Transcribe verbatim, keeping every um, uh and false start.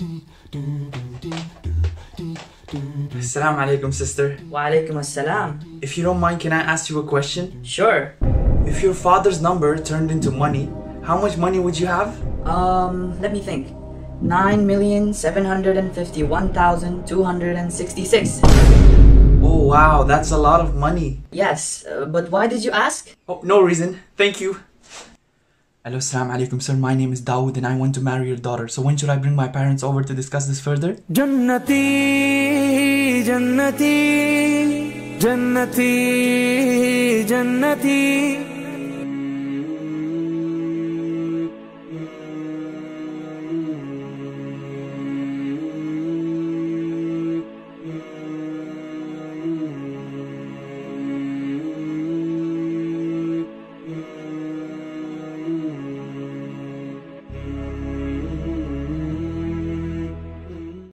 Assalamu alaikum, sister. Wa alaikum assalam. If you don't mind, can I ask you a question? Sure. If your father's number turned into money, how much money would you have? Um, let me think. Nine million seven hundred and fifty-one thousand two hundred and sixty-six. Oh wow, that's a lot of money. Yes, uh, but why did you ask? Oh, no reason. Thank you. Hello, assalamu alaikum, sir. My name is Dawood and I want to marry your daughter. So when should I bring my parents over to discuss this further? Jannati, Jannati, Jannati, Jannati.